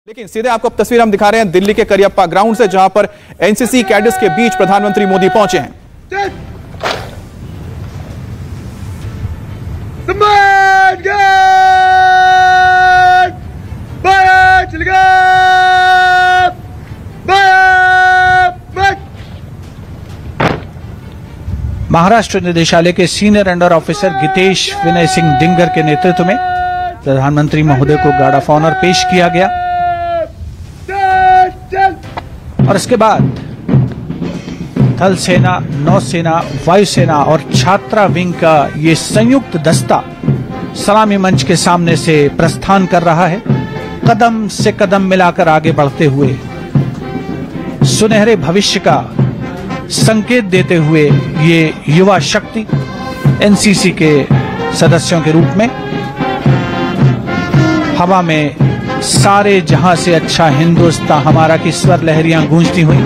लेकिन सीधे आपको अब तस्वीर हम दिखा रहे हैं दिल्ली के करियप्पा ग्राउंड से, जहां पर एनसीसी कैडेट्स के बीच प्रधानमंत्री मोदी पहुंचे हैं। महाराष्ट्र निदेशालय के senior under officer Gitesh Vinay Singh Dinger के नेतृत्व में प्रधानमंत्री महोदय को गार्ड ऑफ ऑनर पेश किया गया और इसके बाद थल सेना, नौसेना, वायुसेना और छात्रा विंग का ये संयुक्त दस्ता सलामी मंच के सामने से प्रस्थान कर रहा है, कदम से कदम मिलाकर आगे बढ़ते हुए सुनहरे भविष्य का संकेत देते हुए ये युवा शक्ति एनसीसी के सदस्यों के रूप में हवा में सारे जहां से अच्छा हिंदुस्तान हमारा की स्वर लहरियां गूंजती हुई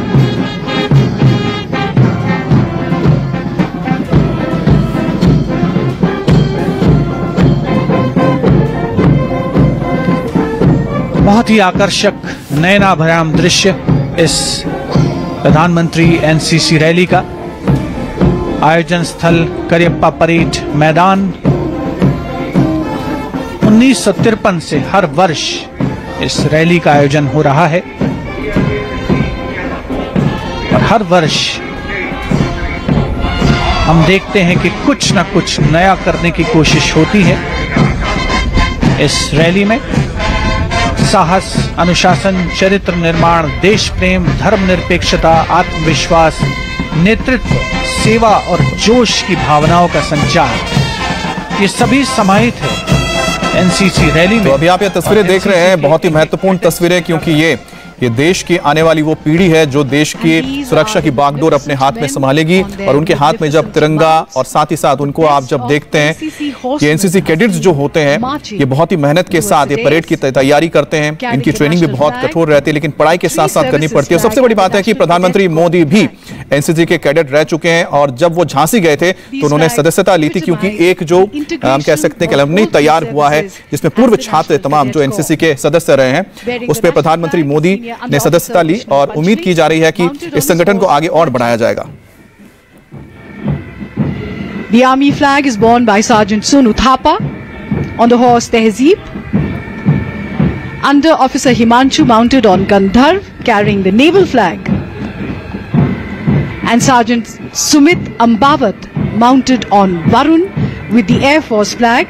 बहुत ही आकर्षक नयनाभराम दृश्य इस प्रधानमंत्री एनसीसी रैली का। आयोजन स्थल करियप्पा परेड मैदान। 1953 से हर वर्ष इस रैली का आयोजन हो रहा है और हर वर्ष हम देखते हैं कि कुछ न कुछ नया करने की कोशिश होती है। इस रैली में साहस, अनुशासन, चरित्र निर्माण, देश प्रेम, धर्मनिरपेक्षता, आत्मविश्वास, नेतृत्व, सेवा और जोश की भावनाओं का संचार, ये सभी समाहित है एनसीसी रैली में। तो अभी आप ये तस्वीरें देख रहे हैं, बहुत ही महत्वपूर्ण तस्वीरें, क्योंकि ये देश की आने वाली वो पीढ़ी है जो देश की सुरक्षा की बागडोर अपने हाथ में संभालेगी। और उनके हाथ में जब तिरंगा और साथ ही साथ उनको आप जब देखते हैं कि एनसीसी कैडेट्स जो होते हैं ये बहुत ही मेहनत के साथ ये परेड की तैयारी करते हैं। इनकी ट्रेनिंग भी बहुत कठोर रहती है, लेकिन पढ़ाई के साथ साथ करनी पड़ती है। सबसे बड़ी बात है कि प्रधानमंत्री मोदी भी एनसीसी के कैडेट रह चुके हैं और जब वो झांसी गए थे तो उन्होंने सदस्यता ली थी, क्योंकि एक जो हम कह सकते हैं कि अलमनी तैयार हुआ है जिसमें पूर्व छात्र तमाम जो एनसीसी के सदस्य रहे हैं, उस पर प्रधानमंत्री मोदी ने सदस्यता ली और उम्मीद की जा रही है कि इस संगठन को आगे और बढ़ाया जाएगा। The army flag is borne by Sergeant Sonu Thapa on the horse Tehzeeb. Under Officer Himanshu mounted on Gandharv carrying the naval flag. And Sergeant Sumit Ambawat mounted on Varun with the Air Force flag.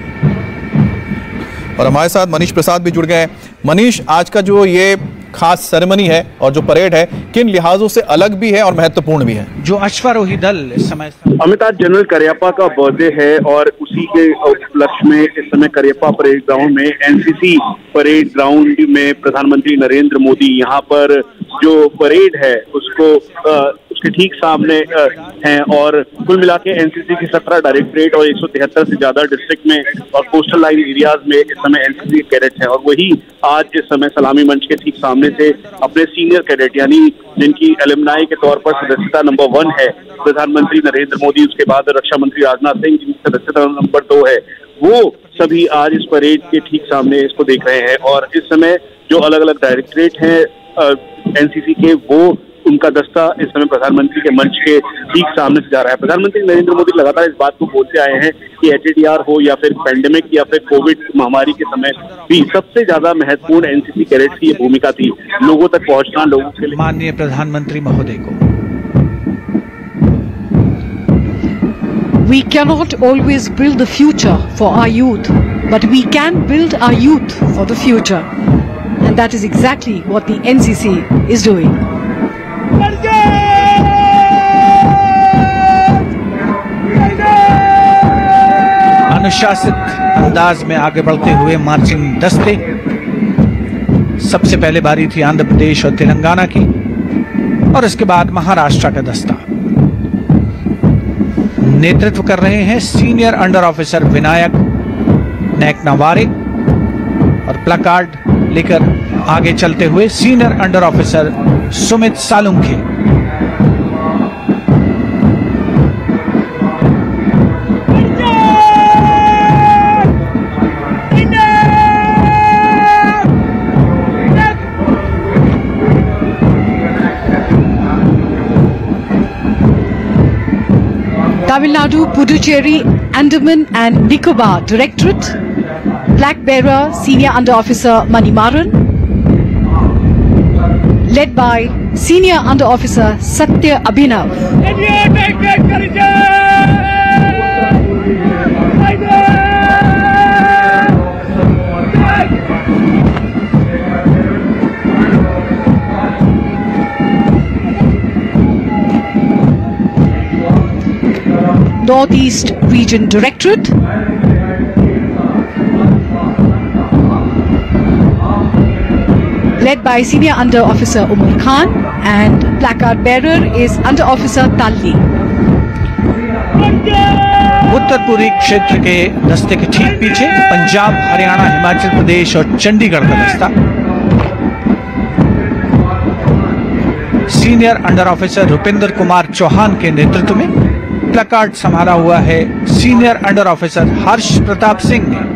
और हमारे साथ मनीष प्रसाद भी जुड़ गए हैं। मनीष, आज का जो ये खास सेरेमनी है और जो परेड है किन लिहाजों से अलग भी है और महत्वपूर्ण भी है? जो अश्वारोही दल इस समय अमिताभ जनरल करियप्पा का बर्थडे है और उसी के उपलक्ष्य में इस समय करियप्पा परेड ग्राउंड में एनसीसी परेड ग्राउंड में प्रधानमंत्री नरेंद्र मोदी यहाँ पर जो परेड है उसको उसके ठीक सामने हैं। और कुल मिला के एनसीसी की 17 डायरेक्टरेट और 173 से ज्यादा डिस्ट्रिक्ट में और कोस्टल लाइन एरियाज में इस समय एनसीसी कैडेट्स हैं। और वही आज इस समय सलामी मंच के ठीक सामने से अपने सीनियर कैडेट यानी जिनकी एलुमनाई के तौर पर सदस्यता नंबर 1 है प्रधानमंत्री नरेंद्र मोदी, उसके बाद रक्षा मंत्री राजनाथ सिंह जिनकी सदस्यता नंबर 2 है, वो सभी आज इस परेड के ठीक सामने इसको देख रहे हैं। और इस समय जो अलग अलग डायरेक्टरेट हैं एनसीसी के, वो उनका दस्ता इस समय प्रधानमंत्री के मंच के ठीक सामने से जा रहा है। प्रधानमंत्री नरेंद्र मोदी लगातार इस बात को बोलते आए हैं कि एचएडीआर हो या फिर पैंडेमिक या फिर कोविड महामारी के समय भी सबसे ज्यादा महत्वपूर्ण एनसीसी कैडेट्स की ये भूमिका थी, लोगों तक पहुंचना, लोगों के लिए। माननीय प्रधानमंत्री महोदय को We cannot always build the future for our youth, but we can build our youth for the future. And that is exactly what the NCC is doing. अनुशासित अंदाज में आगे बढ़ते हुए मार्चिंग दस्ते। सबसे पहले बारी थी आंध्र प्रदेश और तेलंगाना की और इसके बाद महाराष्ट्र का दस्ता। नेतृत्व कर रहे हैं senior under officer Vinayak Nayaknaware और प्लकार्ड लेकर आगे चलते हुए senior under officer Sumit Salunkhe. Tamil Nadu, Puducherry, Andaman and Nicobar Directorate, Flag Bearer Senior Under Officer Manimaran, led by Senior Under Officer Satya Abhinav. Northeast Region Directorate, led by Senior Under Officer Umar Khan, and placard bearer is Under Officer Talli. उत्तर पूर्वी क्षेत्र के दस्ते के ठीक पीछे पंजाब, हरियाणा, हिमाचल प्रदेश और चंडीगढ़ का दस्ता। Senior under officer Rupendra Kumar Chauhan के नेतृत्व में प्लकार्ड संभाला हुआ है senior under officer Harsh Pratap Singh ने।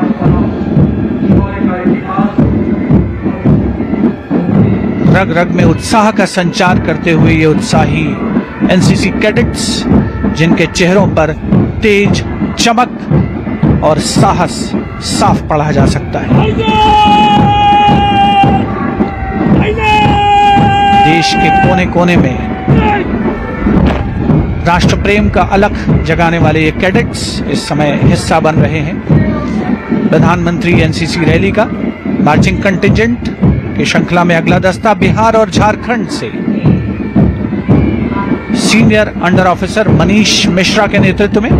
रग रग में उत्साह का संचार करते हुए ये उत्साही एनसीसी कैडेट्स, जिनके चेहरों पर तेज, चमक और साहस साफ पढ़ा जा सकता है। देश के कोने कोने में राष्ट्र प्रेम का अलख जगाने वाले ये कैडेट्स इस समय हिस्सा बन रहे हैं प्रधानमंत्री एनसीसी रैली का। मार्चिंग कंटिजेंट की श्रृंखला में अगला दस्ता बिहार और झारखंड से senior under officer Manish Mishra के नेतृत्व में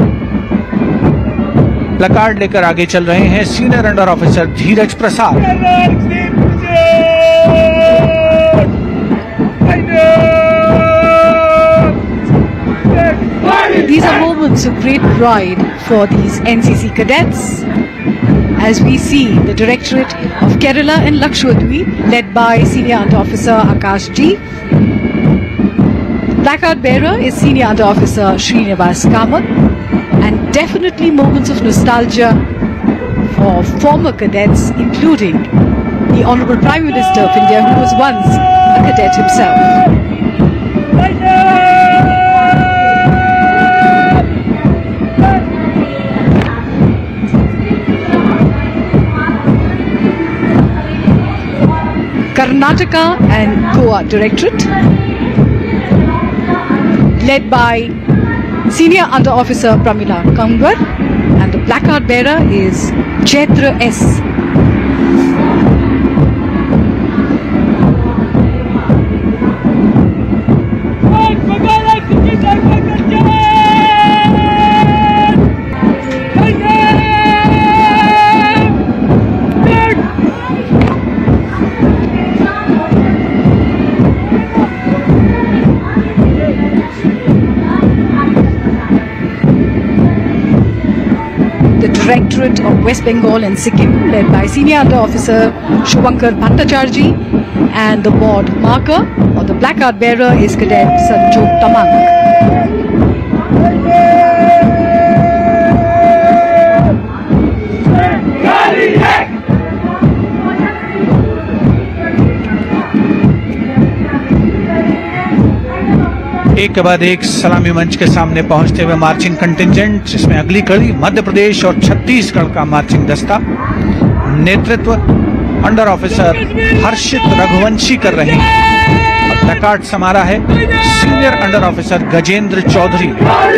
प्लकार्ड लेकर आगे चल रहे हैं senior under officer Dheeraj Prasad. These are moments of great pride for these NCC cadets, as we see the Directorate of Kerala and Lakshadweep, led by Senior Under Officer Akash G. Placard bearer is Senior Under Officer Srinivas Kamath, and definitely moments of nostalgia for former cadets, including the Honourable Prime Minister of India, who was once a cadet himself. Karnataka and Goa Directorate, led by Senior Under Officer Pramila Kangar, and the placard bearer is Chaitra S. Directorate of West Bengal and Sikkim, led by Senior Under Officer Shubhankar Bhattacharjee, and the board marker or the placard bearer is Cadet Sanjog Tamang. एक के बाद एक सलामी मंच के सामने पहुंचते हुए मार्चिंग कंटिजेंट, जिसमें अगली कड़ी मध्य प्रदेश और छत्तीसगढ़ का मार्चिंग दस्ता। नेतृत्व अंडर ऑफिसर हर्षित रघुवंशी कर रहे हैं और प्लकार्ड संभाला है senior under officer Gajendra Chaudhary.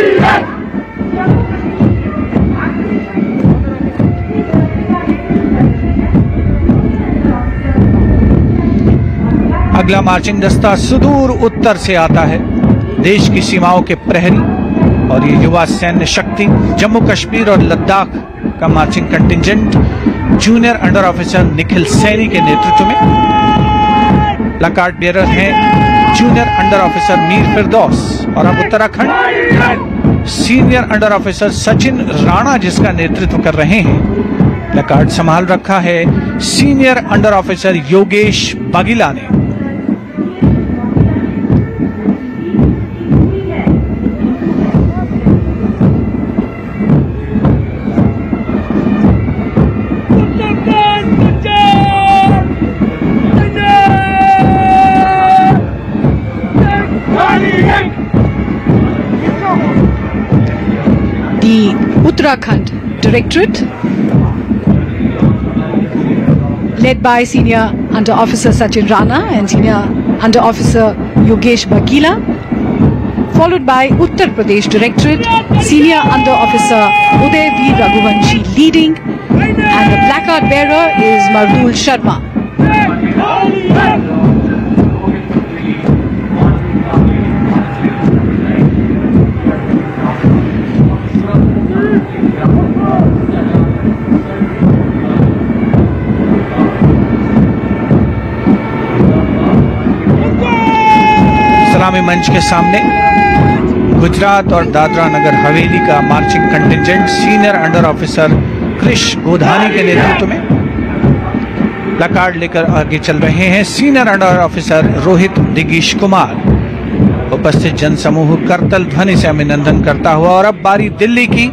अगला मार्चिंग दस्ता सुदूर उत्तर से आता है, देश की सीमाओं के प्रहरी और ये युवा सैन्य शक्ति जम्मू कश्मीर और लद्दाख का marching contingent junior under officer Nikhil Saini के नेतृत्व में। प्लकार्ड बेरर हैं junior under officer Mir Firdaus, और अब Uttarakhand senior under officer Sachin Rana जिसका नेतृत्व कर रहे हैं। प्लकार्ड संभाल रखा है senior under officer Yogesh Bagila ने। Uttarakhand Directorate, led by Senior Under Officer Sachin Rana and Senior Under Officer Yogesh Bagila, followed by Uttar Pradesh Directorate, Senior Under Officer Uday V. Raghuvanshi leading, and the placard bearer is Mardul Sharma. सलामी मंच के सामने गुजरात और दादरा नगर हवेली का marching contingent senior under officer Krish Godhani के नेतृत्व में placard लेकर आगे चल रहे हैं। Senior under officer Rohit Digish Kumar उपस्थित जनसमूह करतल ध्वनि से अभिनंदन करता हुआ। और अब बारी दिल्ली की,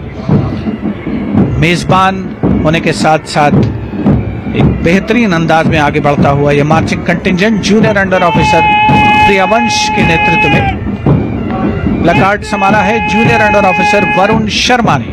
मेजबान होने के साथ साथ एक बेहतरीन अंदाज में आगे बढ़ता हुआ यह marching contingent junior under officer Priyavansh के नेतृत्व में प्लकार्ड संभाला है junior under officer Varun Sharma ने।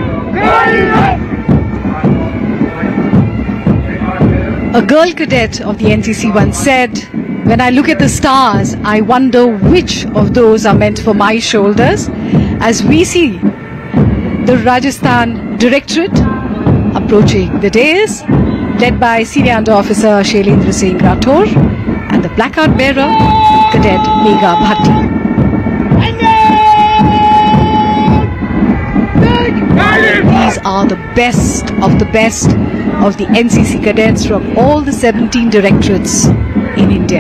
A girl cadet of the NCC once said, "When I look at the stars, I wonder which of those are meant for my shoulders." As we see the Rajasthan Directorate approaching the dais, led by Senior Under Officer Shailendra Singh Rathor and the placard bearer, Cadet Megha Bhatti. These are the best of the NCC cadets from all the 17 directorates in India.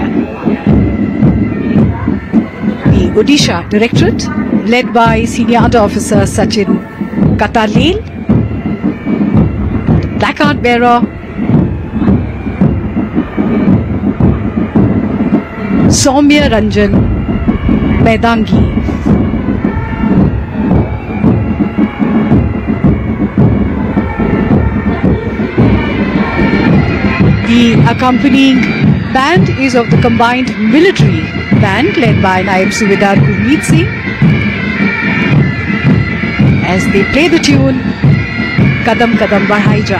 The Odisha Directorate, led by Senior Under Officer Sachin Katalil, the placard bearer Soumya Ranjan Medangi. The accompanying band is of the combined military band led by Naib Subedar Gurmeet Singh as they play the tune Kadam Kadam Badhai Ja.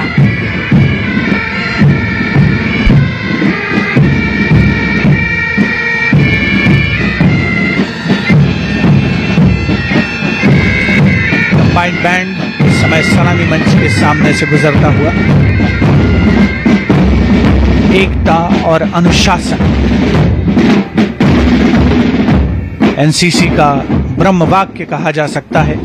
Combined band इस समय सलामी मंच के सामने से गुजरता हुआ एकता और अनुशासन एनसीसी का ब्रह्म वाक्य कहा जा सकता है।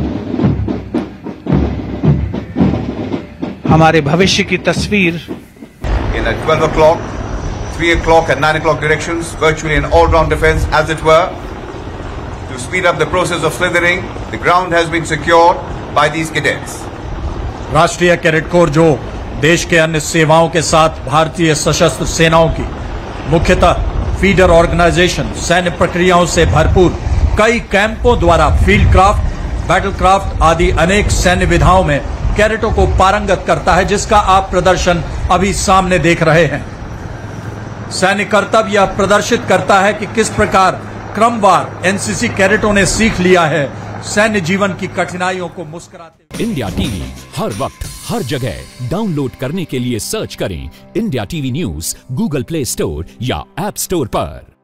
हमारे भविष्य की तस्वीर in a 12 o'clock, 3 o'clock and 9 o'clock directions, virtually an all-round defense as it were. To speed up the process of slithering, the ground has been secured by these cadets. राष्ट्रीय कैडेट कोर जो देश के अन्य सेवाओं के साथ भारतीय सशस्त्र सेनाओं की मुख्यतः फीडर ऑर्गेनाइजेशन सैन्य प्रक्रियाओं से भरपूर कई कैंपों द्वारा फील्ड क्राफ्ट, बैटल क्राफ्ट आदि अनेक सैन्य विधाओं में कैडेटों को पारंगत करता है, जिसका आप प्रदर्शन अभी सामने देख रहे हैं। सैन्य कर्तव्य यह प्रदर्शित करता है कि किस प्रकार क्रमवार एनसीसी कैडेटों ने सीख लिया है सैन्य जीवन की कठिनाइयों को मुस्कुराते। इंडिया टीवी हर वक्त हर जगह डाउनलोड करने के लिए सर्च करें India TV news Google Play Store या ऐप स्टोर पर।